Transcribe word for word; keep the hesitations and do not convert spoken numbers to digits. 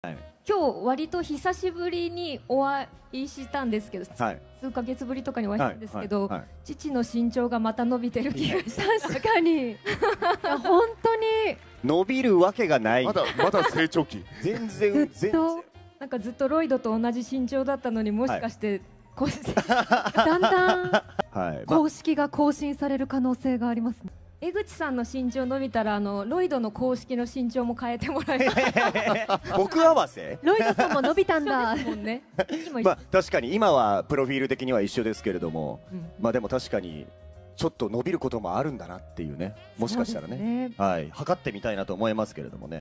はい、 今日割と久しぶりにお会いしたんですけど、 はい、 数ヶ月ぶりとかにお会いしたんですけど、 はいはいはい、 父の身長がまた伸びてる気がし確かに本当に伸びるわけがない。 まだまだ成長期全然全然なんかずっとロイドと同じ身長だったのに、もしかして、はい、 だんだん、 はい、 公式が更新される可能性がありますね。 江口さんの身長伸びたら、あのロイドの公式の身長も変えてもらえます僕合わせロイドさんも伸びたんだもんね。今、 まあ、確かに今はプロフィール的には一緒ですけれども、 うん、 まあでも確かにちょっと伸びることもあるんだなっていうね、もしかしたらね、 ね、 はい、測ってみたいなと思いますけれどもね。